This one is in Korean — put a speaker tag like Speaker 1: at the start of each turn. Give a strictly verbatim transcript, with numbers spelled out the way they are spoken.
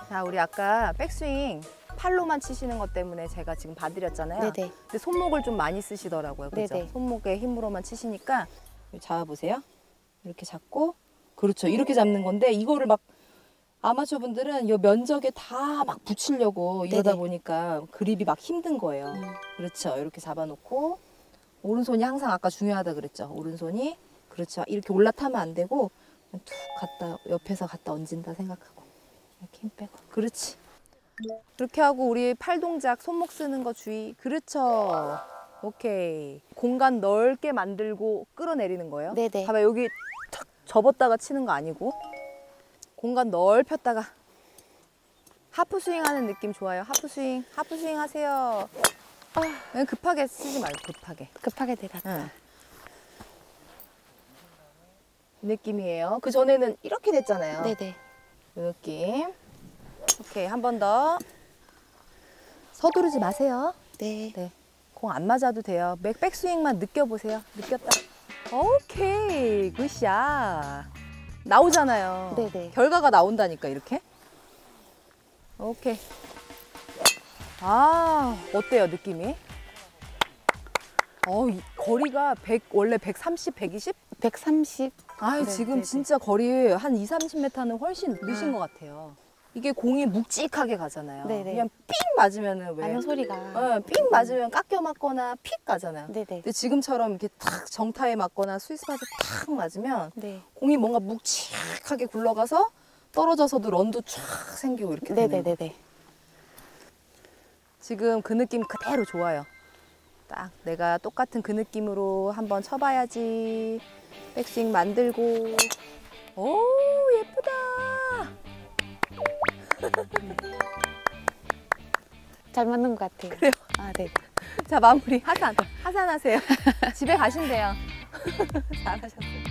Speaker 1: 자, 우리 아까 백스윙 팔로만 치시는 것 때문에 제가 지금 봐드렸잖아요.
Speaker 2: 네네.
Speaker 1: 근데 손목을 좀 많이 쓰시더라고요. 그죠?
Speaker 2: 네네.
Speaker 1: 손목의 힘으로만 치시니까 잡아보세요. 이렇게 잡고, 그렇죠. 이렇게 잡는 건데 이거를 막 아마추어 분들은 이 면적에 다 막 붙이려고 이러다
Speaker 2: 네네.
Speaker 1: 보니까 그립이 막 힘든 거예요.
Speaker 2: 음.
Speaker 1: 그렇죠. 이렇게 잡아놓고 오른손이 항상 아까 중요하다 그랬죠. 오른손이 그렇죠. 이렇게 올라타면 안 되고 툭 갖다 옆에서 갖다 얹은다 생각하고 이렇게 힘 빼고 그렇지. 그렇게 하고 우리 팔 동작 손목 쓰는 거 주의. 그렇죠. 오케이. 공간 넓게 만들고 끌어내리는 거예요.
Speaker 2: 네네.
Speaker 1: 봐봐, 여기 탁 접었다가 치는 거 아니고 공간 넓혔다가 하프 스윙 하는 느낌 좋아요. 하프 스윙, 하프 스윙 하세요. 아, 급하게 쓰지 말고 급하게.
Speaker 2: 급하게 내렸다.
Speaker 1: 응. 이 느낌이에요. 그 전에는 이렇게 됐잖아요.
Speaker 2: 네네.
Speaker 1: 이 느낌. 오케이, 한 번 더. 서두르지 마세요.
Speaker 2: 네.
Speaker 1: 네. 공 안 맞아도 돼요. 백, 백스윙만 느껴보세요. 느꼈다. 오케이, 굿샷. 나오잖아요.
Speaker 2: 네네.
Speaker 1: 결과가 나온다니까, 이렇게. 오케이. 아, 어때요, 느낌이? 어, 이 거리가 백, 원래 백삼십, 백이십?
Speaker 2: 백삼십.
Speaker 1: 아,
Speaker 2: 네,
Speaker 1: 지금
Speaker 2: 네네.
Speaker 1: 진짜 거리 한 이삼십 미터는 훨씬 늦으신
Speaker 2: 아.
Speaker 1: 것 같아요. 이게 공이 묵직하게 가잖아요.
Speaker 2: 네네.
Speaker 1: 그냥 삥 맞으면은 왜?
Speaker 2: 나는 소리가.
Speaker 1: 어, 삥 맞으면 깎여 맞거나 픽 가잖아요.
Speaker 2: 네네.
Speaker 1: 근데 지금처럼 이렇게 탁 정타에 맞거나 스위스바드 탁 맞으면
Speaker 2: 네.
Speaker 1: 공이 뭔가 묵직하게 굴러가서 떨어져서도 런도 쫙 생기고 이렇게 되는 거.
Speaker 2: 네네네네.
Speaker 1: 지금 그 느낌 그대로 좋아요. 딱 내가 똑같은 그 느낌으로 한번 쳐봐야지. 백스윙 만들고. 오, 예쁘다.
Speaker 2: 잘 맞는 것 같아요.
Speaker 1: 그래요?
Speaker 2: 아, 네.
Speaker 1: 자, 마무리. 하산. 하산하세요. 집에 가신대요. 잘하셨어요.